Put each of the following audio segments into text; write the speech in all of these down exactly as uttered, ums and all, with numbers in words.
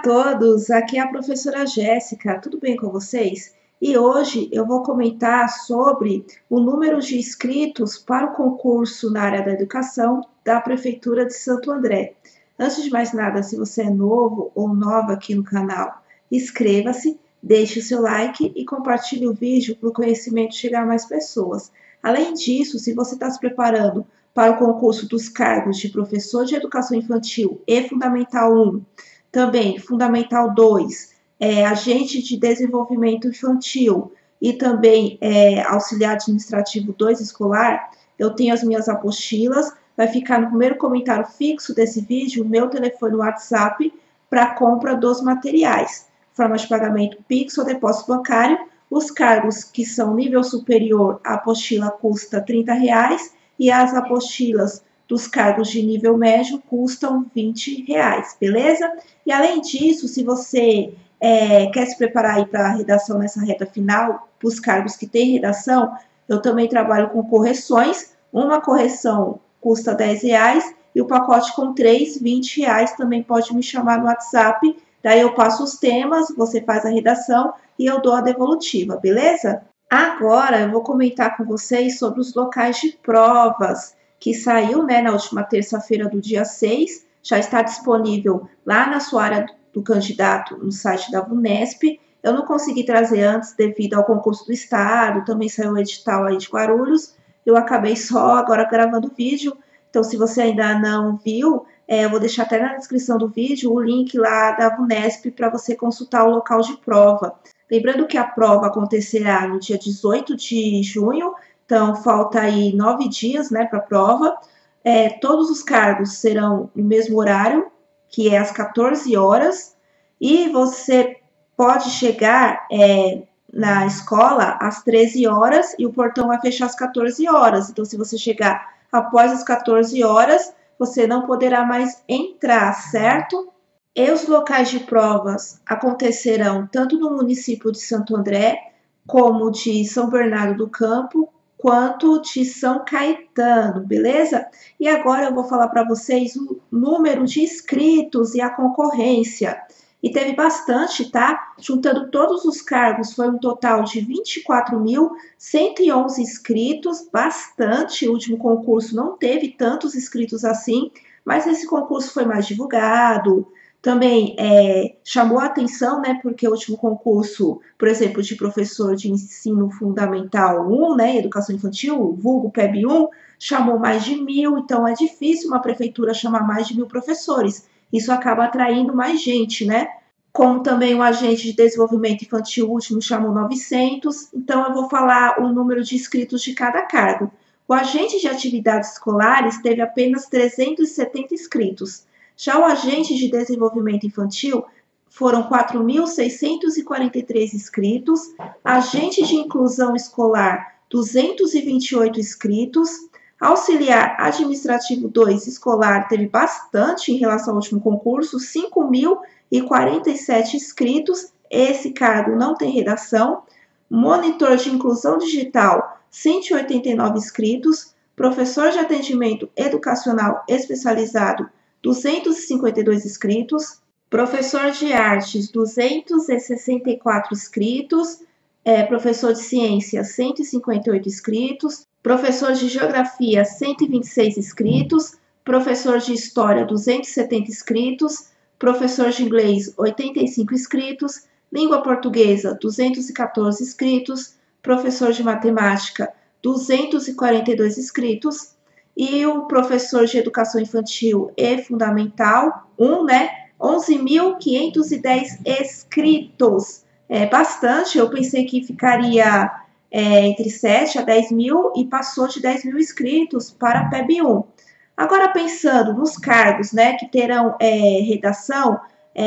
todos, aqui é a professora Jéssica, tudo bem com vocês? E hoje eu vou comentar sobre o número de inscritos para o concurso na área da educação da Prefeitura de Santo André. Antes de mais nada, se você é novo ou nova aqui no canal, inscreva-se, deixe o seu like e compartilhe o vídeo para o conhecimento chegar a mais pessoas. Além disso, se você está se preparando para o concurso dos cargos de professor de educação infantil e Fundamental um, também Fundamental dois, é, agente de desenvolvimento infantil e também é, auxiliar administrativo dois escolar, eu tenho as minhas apostilas, vai ficar no primeiro comentário fixo desse vídeo o meu telefone WhatsApp para compra dos materiais. Forma de pagamento Pix ou depósito bancário. Os cargos que são nível superior, a apostila custa trinta reais e as apostilas dos cargos de nível médio custam vinte reais, beleza? E além disso, se você é, quer se preparar aí para a redação nessa reta final, para os cargos que tem redação, eu também trabalho com correções. Uma correção custa dez reais e o pacote com três, vinte reais, também pode me chamar no WhatsApp. Daí eu passo os temas, você faz a redação e eu dou a devolutiva, beleza? Agora eu vou comentar com vocês sobre os locais de provas que saiu, né, na última terça-feira do dia seis, já está disponível lá na sua área do candidato no site da VUNESP. Eu não consegui trazer antes devido ao concurso do estado, também saiu o edital aí de Guarulhos, eu acabei só agora gravando o vídeo, então se você ainda não viu, é, eu vou deixar até na descrição do vídeo o link lá da VUNESP para você consultar o local de prova. Lembrando que a prova acontecerá no dia dezoito de junho, então falta aí nove dias, né, para a prova. É, todos os cargos serão no mesmo horário, que é às quatorze horas, e você pode chegar é, na escola às treze horas e o portão vai fechar às quatorze horas. Então, se você chegar após as quatorze horas, você não poderá mais entrar, certo? E os locais de provas acontecerão tanto no município de Santo André, como de São Bernardo do Campo, quanto de São Caetano, beleza? E agora eu vou falar para vocês o número de inscritos e a concorrência. E teve bastante, tá? Juntando todos os cargos, foi um total de vinte e quatro mil cento e onze inscritos, bastante. O último concurso não teve tantos inscritos assim, mas esse concurso foi mais divulgado. Também é, chamou a atenção, né, porque o último concurso, por exemplo, de professor de ensino fundamental um, né, educação infantil, vulgo P E B um, chamou mais de mil, então é difícil uma prefeitura chamar mais de mil professores. Isso acaba atraindo mais gente, né? Como também o agente de desenvolvimento infantil último chamou novecentos, então eu vou falar o número de inscritos de cada cargo. O agente de atividades escolares teve apenas trezentos e setenta inscritos. Já o agente de desenvolvimento infantil foram quatro mil seiscentos e quarenta e três inscritos, agente de inclusão escolar duzentos e vinte e oito inscritos, auxiliar administrativo dois escolar teve bastante em relação ao último concurso, cinco mil e quarenta e sete inscritos, esse cargo não tem redação, monitor de inclusão digital cento e oitenta e nove inscritos, professor de atendimento educacional especializado duzentos e cinquenta e dois inscritos, professor de artes, duzentos e sessenta e quatro inscritos, é, professor de ciências, cento e cinquenta e oito inscritos, professor de geografia, cento e vinte e seis inscritos, professor de história, duzentos e setenta inscritos, professor de inglês, oitenta e cinco inscritos, língua portuguesa, duzentos e quatorze inscritos, professor de matemática, duzentos e quarenta e dois inscritos, e o professor de educação infantil e fundamental um, né, onze mil quinhentos e dez inscritos. É bastante, eu pensei que ficaria é, entre sete a dez mil e passou de dez mil inscritos para a P E B um. Agora, pensando nos cargos, né, que terão é, redação,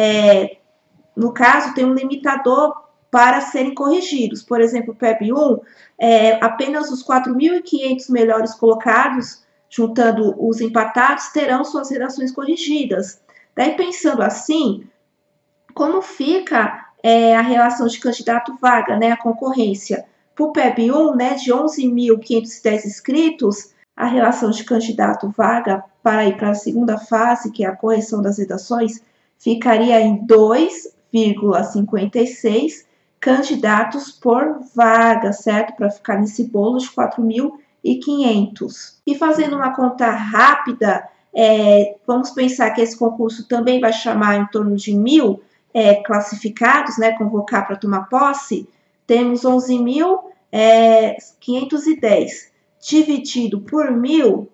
é, no caso, tem um limitador para serem corrigidos. Por exemplo, o P E B um, é, apenas os quatro mil e quinhentos melhores colocados, juntando os empatados, terão suas redações corrigidas. Daí, pensando assim, como fica é, a relação de candidato-vaga, né, a concorrência? Para o P E B um, né, de onze mil quinhentos e dez inscritos, a relação de candidato-vaga para ir para a segunda fase, que é a correção das redações, ficaria em dois vírgula cinquenta e seis candidatos por vaga, certo? Para ficar nesse bolo de quatro mil e quinhentos. E fazendo uma conta rápida, é, vamos pensar que esse concurso também vai chamar em torno de mil é, classificados, né, convocar para tomar posse. Temos onze mil quinhentos e dez dividido por mil,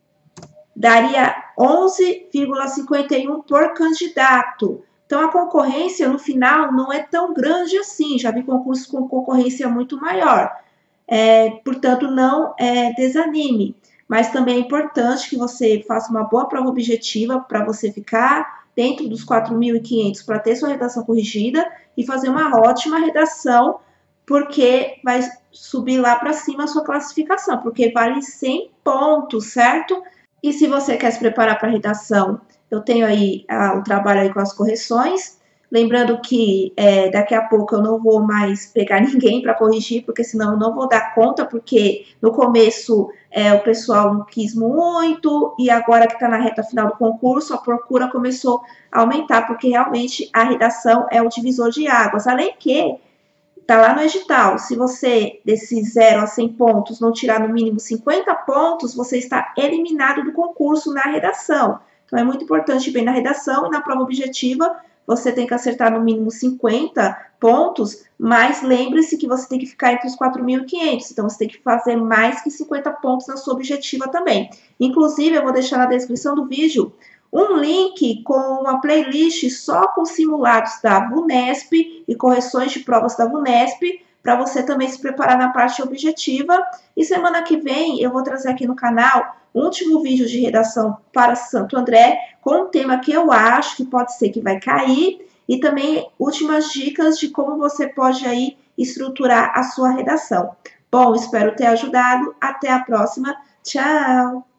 daria onze vírgula cinquenta e um por candidato. Então, a concorrência, no final, não é tão grande assim. Já vi concursos com concorrência muito maior. É, portanto, não é, desanime. Mas também é importante que você faça uma boa prova objetiva para você ficar dentro dos quatro mil e quinhentos para ter sua redação corrigida e fazer uma ótima redação, porque vai subir lá para cima a sua classificação, porque vale cem pontos, certo? E se você quer se preparar para a redação, eu tenho aí ah, o trabalho aí com as correções. Lembrando que é, daqui a pouco eu não vou mais pegar ninguém para corrigir, porque senão eu não vou dar conta, porque no começo é, o pessoal não quis muito, e agora que está na reta final do concurso, a procura começou a aumentar, porque realmente a redação é o divisor de águas. Além que tá lá no edital, se você, desses zero a cem pontos, não tirar no mínimo cinquenta pontos, você está eliminado do concurso na redação. Então, é muito importante bem na redação e na prova objetiva, você tem que acertar no mínimo cinquenta pontos, mas lembre-se que você tem que ficar entre os quatro mil e quinhentos, então você tem que fazer mais que cinquenta pontos na sua objetiva também. Inclusive, eu vou deixar na descrição do vídeo um link com uma playlist só com simulados da VUNESP e correções de provas da VUNESP, para você também se preparar na parte objetiva. E semana que vem eu vou trazer aqui no canal um último vídeo de redação para Santo André, com um tema que eu acho que pode ser que vai cair, e também últimas dicas de como você pode aí estruturar a sua redação. Bom, espero ter ajudado. Até a próxima. Tchau!